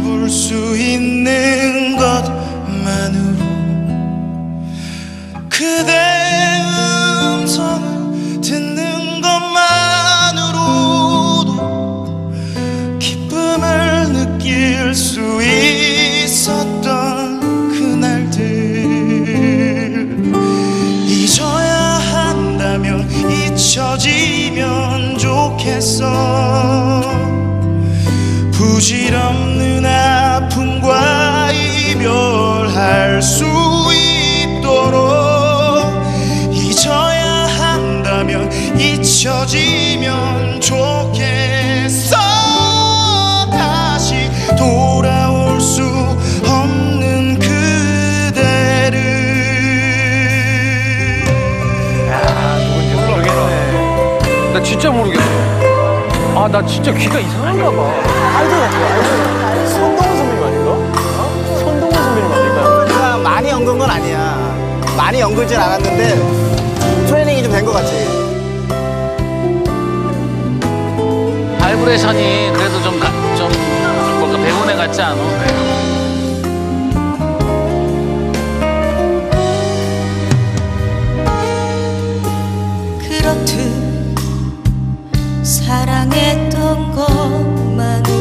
잡을 수 있는 것만으로 그대 음성을 듣는 것만으로도 기쁨을 느낄 수 있었던 그날들 잊어야 한다면 잊혀지면 좋겠어. 부질없는 아픔과 이별할 수 있도록 잊어야 한다면 잊혀지면 좋겠어. 다시 돌아올 수 없는 그대를. 야, 누군지 모르겠네. 나 진짜 모르겠어. 아, 나 진짜 귀가 이상한가 봐. 아이돌 같아요. 손동훈 선배님 아닌가? 손동훈 선배님 아닐까요? 내가 많이 연근 건 아니야. 많이 연글진 않았는데 트레이닝이 좀 된 것 같지. 바이브레이션이 그래도 좀 뭔가 배운 애 같지 않아? 그렇듯 사랑했던 것만으로